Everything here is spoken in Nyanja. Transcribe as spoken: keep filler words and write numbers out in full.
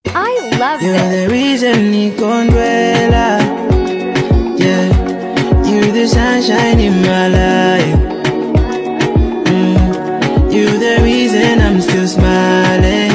I love You're this. the reason Nikonduela. Yeah, you're the sunshine in my life. Mm. You're the reason I'm still smiling.